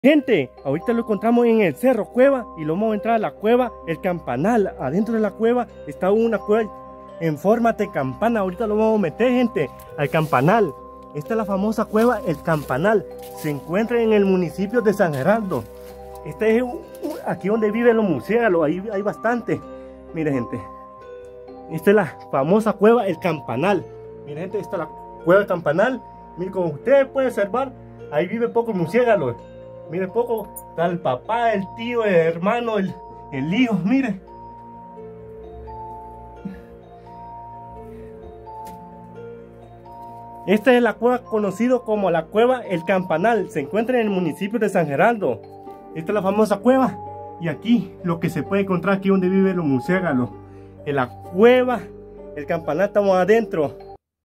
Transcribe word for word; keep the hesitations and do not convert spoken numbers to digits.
Gente, ahorita lo encontramos en el Cerro Cueva y lo vamos a entrar a la cueva El Campanal. Adentro de la cueva está una cueva en forma de campana. Ahorita lo vamos a meter, gente, al Campanal. Esta es la famosa cueva El Campanal. Se encuentra en el municipio de San Gerardo. Este es aquí donde viven los murciélagos. Ahí hay bastante. Mire, gente, esta es la famosa cueva El Campanal. Mire, gente, esta es la cueva El Campanal. Mire, como ustedes pueden observar, ahí vive pocos murciélagos. Mire, poco, está el papá, el tío, el hermano, el, el hijo, mire. Esta es la cueva conocida como la cueva El Campanal. Se encuentra en el municipio de San Gerardo. Esta es la famosa cueva. Y aquí lo que se puede encontrar aquí donde viven los murciélagos. En la cueva El Campanal estamos adentro.